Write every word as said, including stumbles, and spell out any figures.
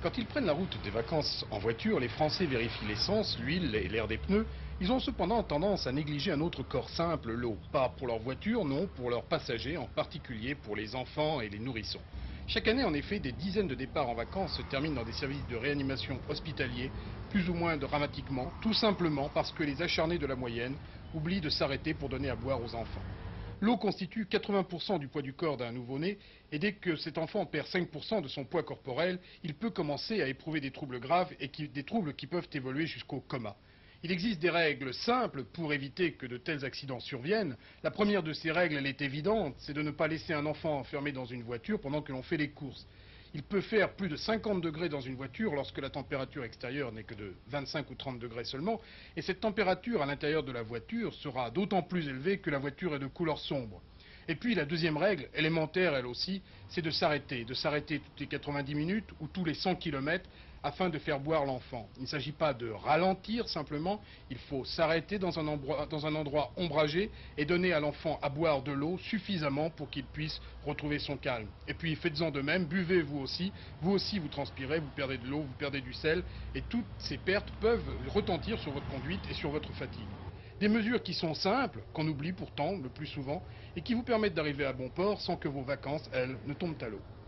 Quand ils prennent la route des vacances en voiture, les Français vérifient l'essence, l'huile et l'air des pneus. Ils ont cependant tendance à négliger un autre corps simple, l'eau. Pas pour leur voiture, non, pour leurs passagers, en particulier pour les enfants et les nourrissons. Chaque année, en effet, des dizaines de départs en vacances se terminent dans des services de réanimation hospitaliers, plus ou moins dramatiquement, tout simplement parce que les acharnés de la moyenne oublient de s'arrêter pour donner à boire aux enfants. L'eau constitue quatre-vingts pour cent du poids du corps d'un nouveau-né et dès que cet enfant perd cinq pour cent de son poids corporel, il peut commencer à éprouver des troubles graves et qui, des troubles qui peuvent évoluer jusqu'au coma. Il existe des règles simples pour éviter que de tels accidents surviennent. La première de ces règles, elle est évidente, c'est de ne pas laisser un enfant enfermé dans une voiture pendant que l'on fait les courses. Il peut faire plus de cinquante degrés dans une voiture lorsque la température extérieure n'est que de vingt-cinq ou trente degrés seulement, et cette température à l'intérieur de la voiture sera d'autant plus élevée que la voiture est de couleur sombre. Et puis la deuxième règle, élémentaire elle aussi, c'est de s'arrêter, de s'arrêter toutes les quatre-vingt-dix minutes ou tous les cent kilomètres afin de faire boire l'enfant. Il ne s'agit pas de ralentir simplement, il faut s'arrêter dans un endroit, dans un endroit ombragé et donner à l'enfant à boire de l'eau suffisamment pour qu'il puisse retrouver son calme. Et puis faites-en de même, buvez vous aussi, vous aussi vous transpirez, vous perdez de l'eau, vous perdez du sel et toutes ces pertes peuvent retentir sur votre conduite et sur votre fatigue. Des mesures qui sont simples, qu'on oublie pourtant le plus souvent, et qui vous permettent d'arriver à bon port sans que vos vacances, elles, ne tombent à l'eau.